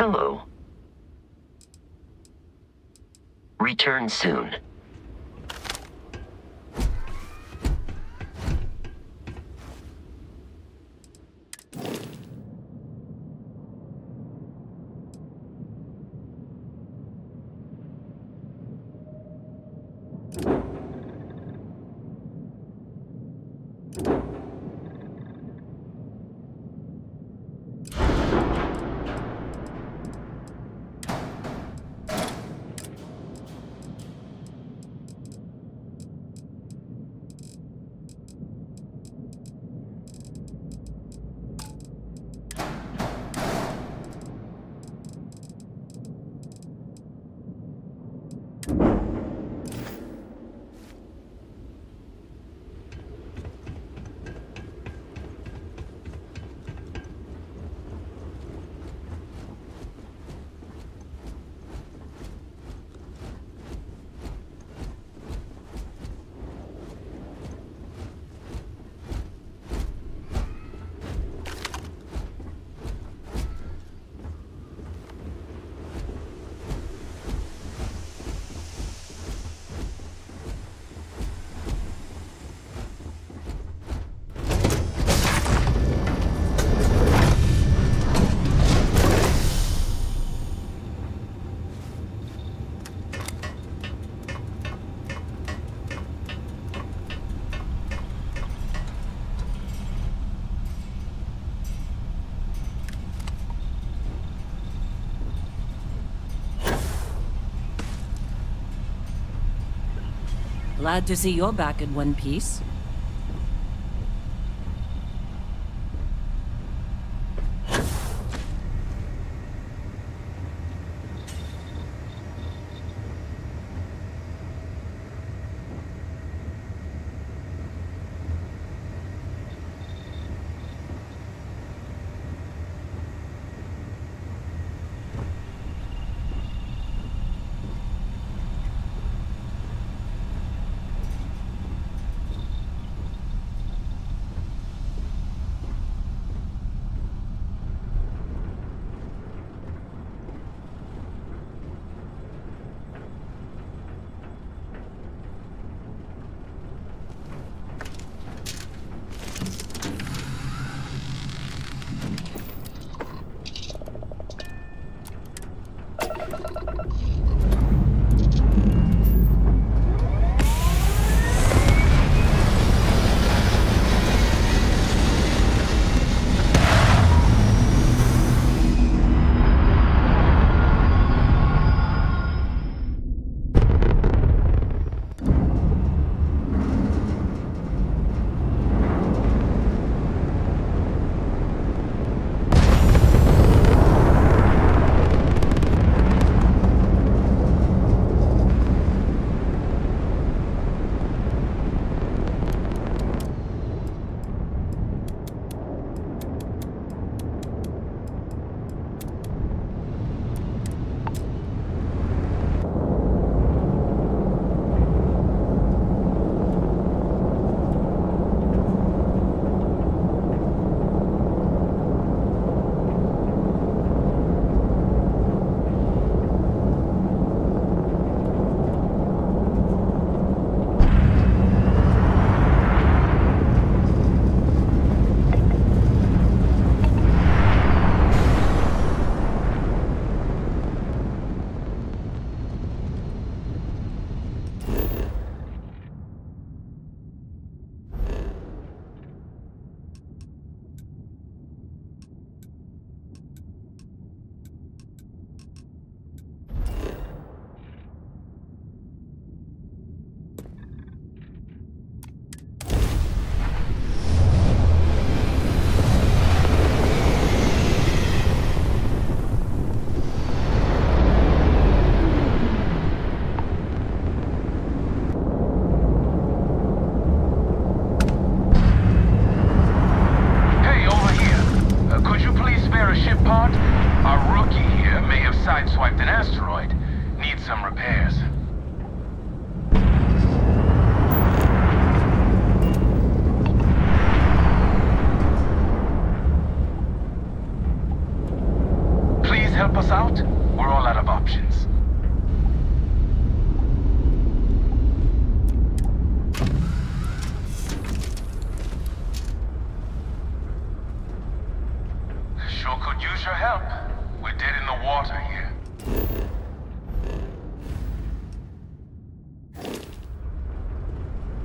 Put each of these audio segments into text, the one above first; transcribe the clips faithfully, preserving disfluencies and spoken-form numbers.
Hello. Return soon. Glad to see you're back in one piece.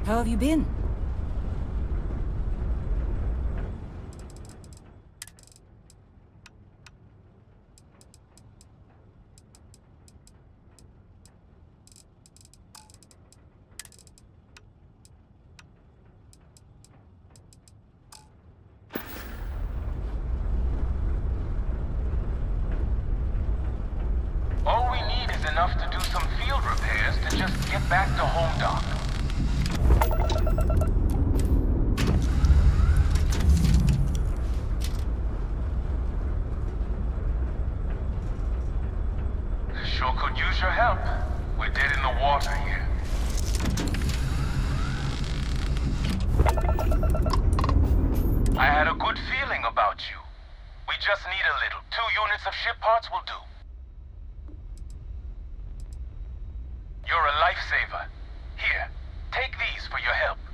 How have you been? All we need is enough to do some field repairs to just get back to home dock. Sure could use your help. We're dead in the water here. I had a good feeling about you. We just need a little. Two units of ship parts will do. You're a lifesaver. Here, take these for your help.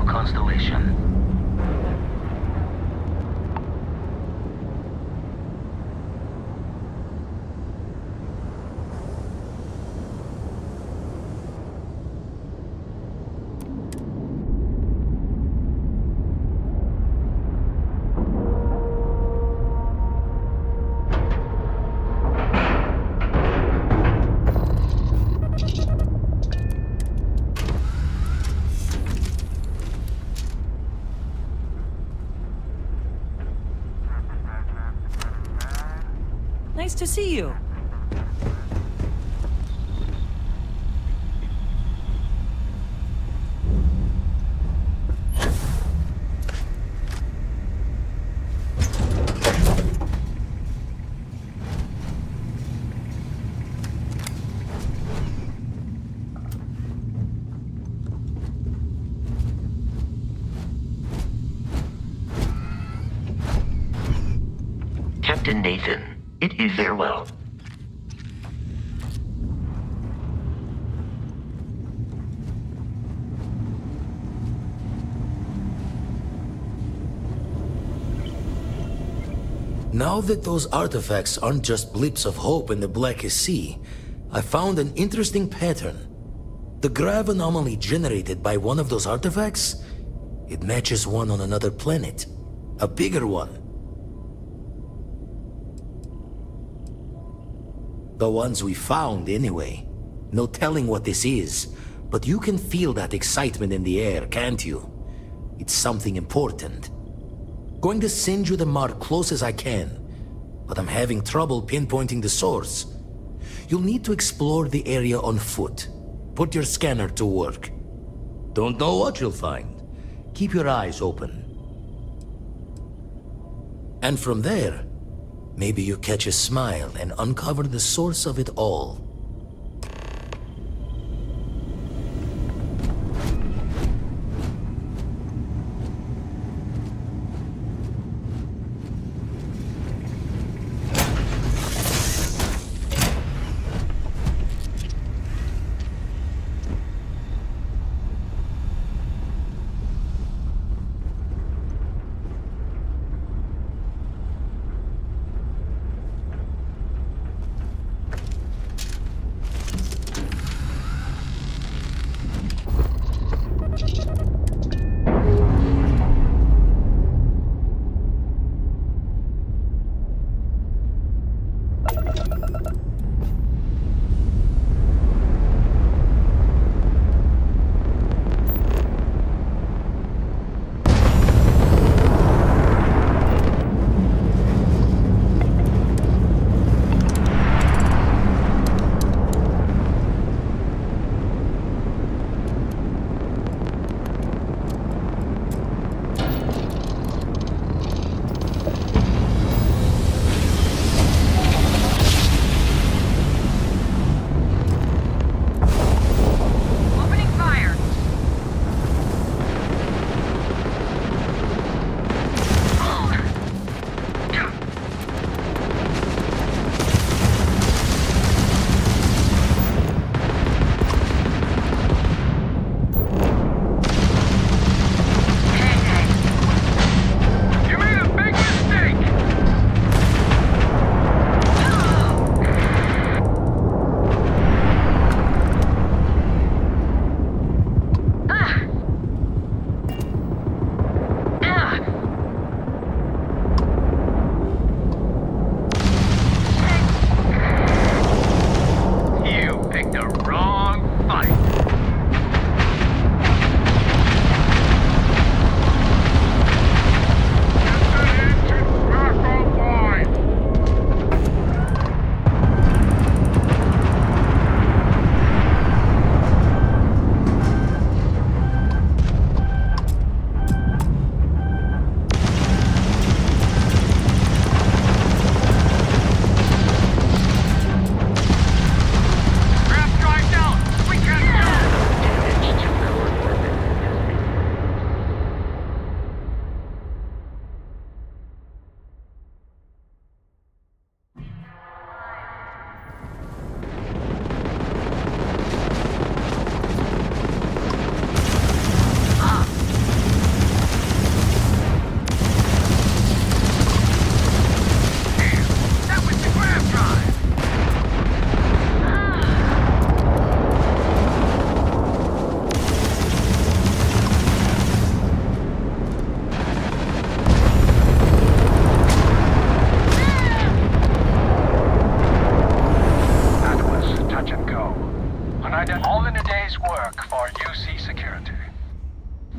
constellation. Nice to see you. Captain Nathan, it is farewell. Now that those artifacts aren't just blips of hope in the blackest sea, I found an interesting pattern. The grav anomaly generated by one of those artifacts, it matches one on another planet. A bigger one. The ones we found, anyway. No telling what this is, but you can feel that excitement in the air, can't you? It's something important. Going to send you the mark close as I can, but I'm having trouble pinpointing the source. You'll need to explore the area on foot. Put your scanner to work. Don't know what you'll find. Keep your eyes open. And from there, maybe you catch a smile and uncover the source of it all.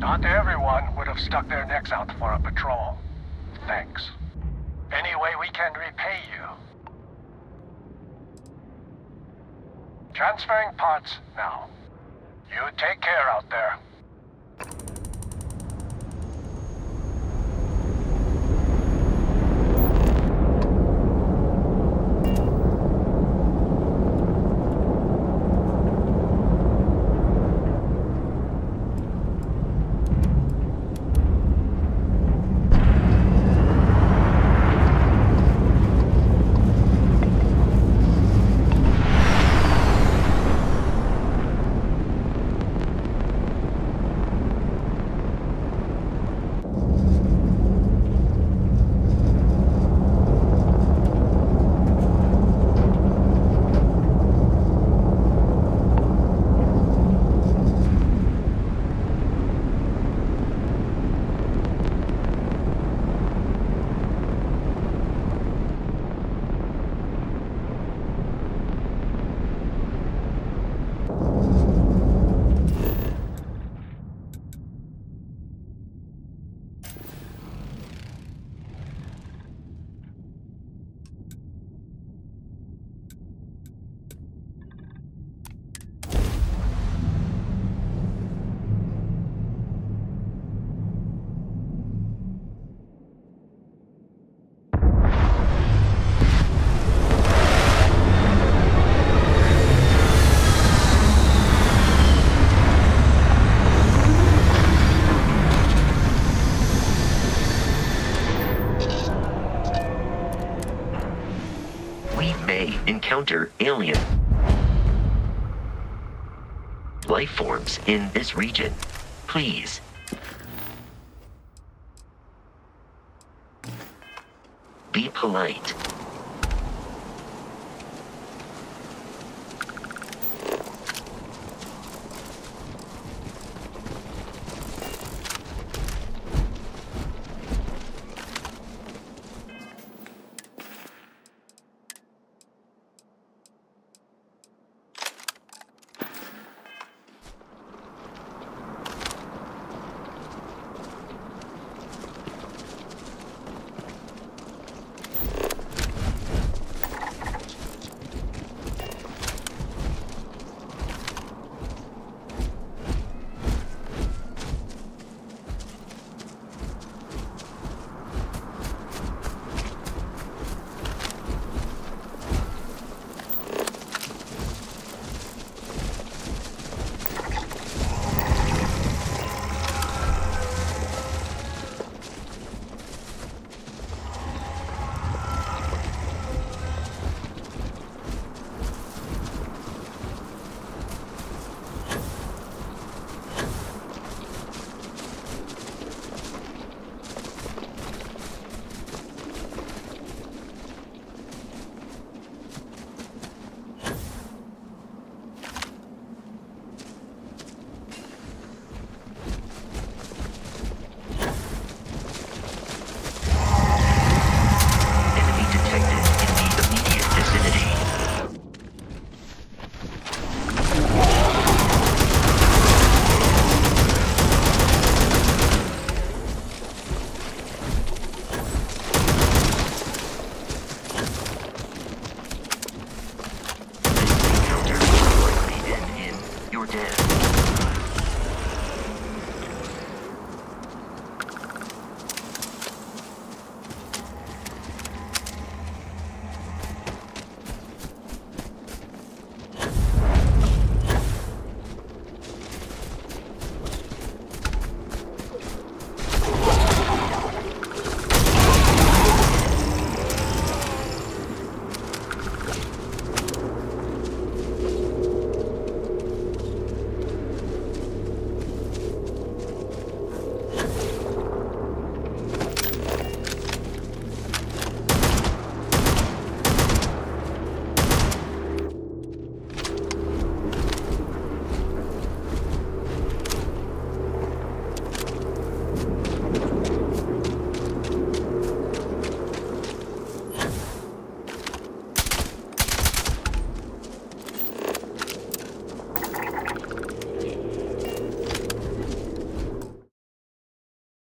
Not everyone would have stuck their necks out for a patrol. Thanks. Any way we can repay you. Transferring pods now. You take care out there. Encounter alien life forms in this region. Please. Be polite.